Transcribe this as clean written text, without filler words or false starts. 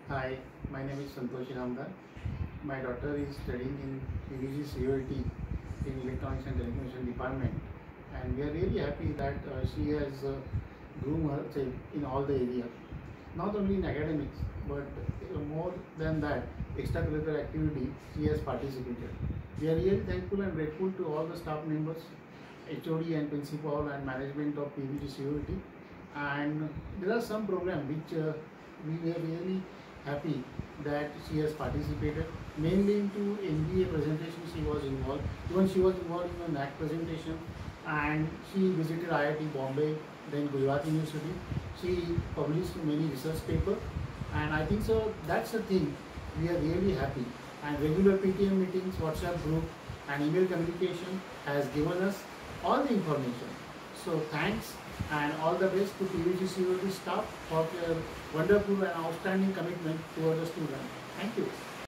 Hi, my name is Santosh Ramdar. My daughter is studying in PVG COET in Electronics and Telecommunication Department, and we are really happy that she has groomed herself in all the areas, not only in academics, but more than that, extracurricular activity she has participated. We are really thankful and grateful to all the staff members, HOD and principal and management of PVG COET. And there are some programs which we were really happy that she has participated. Mainly into NBA presentation she was involved. Even she was involved in a NAC presentation, and she visited IIT Bombay, then Gujarat University. She published many research papers, and I think so that's the thing. We are really happy. And regular PTM meetings, WhatsApp group, and email communication has given us all the information. So thanks and all the best to PVG COET staff for their wonderful and outstanding commitment towards the student. Thank you.